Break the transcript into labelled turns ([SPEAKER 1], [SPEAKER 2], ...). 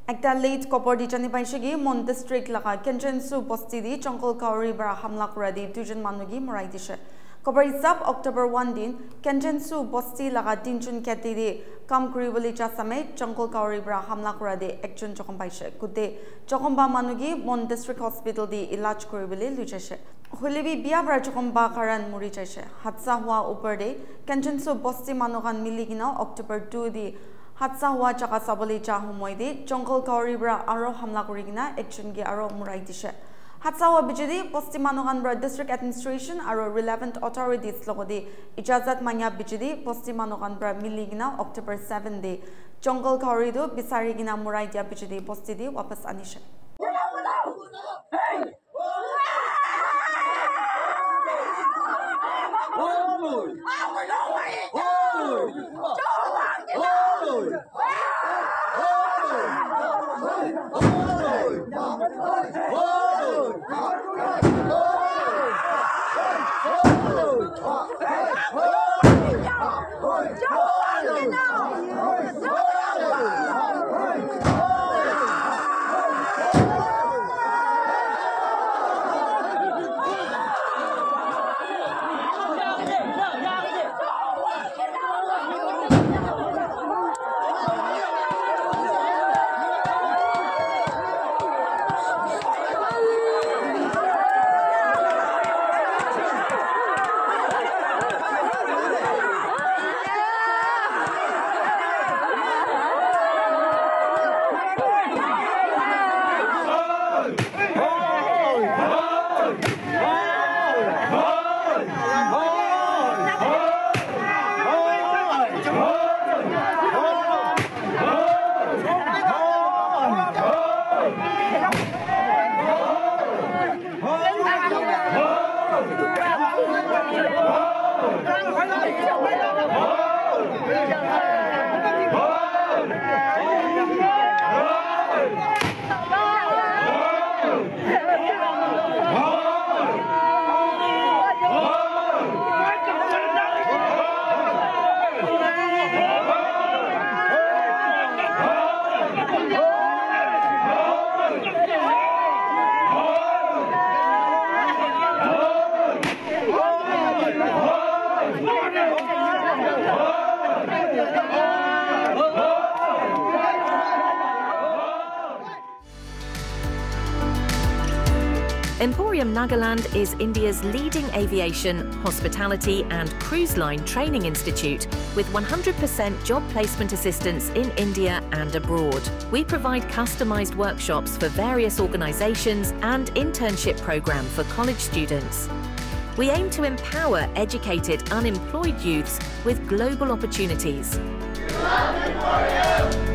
[SPEAKER 1] Ekta late copper di chani paishegi Mon district laga Kenjensu posti di Jongkol Kauri bara hamla kura di dujan manugi morai dishe. Copper isap October 1 din Kenjensu posti laga dinjun keti di kam kuri boli jasame Jongkol Kauri bara hamla kura di ekjun jokom paishe. Kude jokomba manugi Mon district hospital di ilaj kuri boli lujeshe. Hulibi biya bara jokomba karan muri jeshe. Hatsa hua upar de Kenjensu posti manugan miligina October 2 di Hatsa hua jaka saboli jahumoi di Jongkol Kauri bra aro hamla kurigina action ge aro murai dishe. Hatsa hua bijidi posti manugan bra district administration aro relevant authorities logodi ijazat manya bijidi posti manugan bra miligina October 7 di Jongkol Kauri do bisarigina murai dia bijidi posti di wapas anishe.
[SPEAKER 2] Emporium Nagaland is India's leading aviation, hospitality and cruise line training institute with 100% job placement assistance in India and abroad. We provide customized workshops for various organizations and internship program for college students. We aim to empower educated, unemployed youths with global opportunities.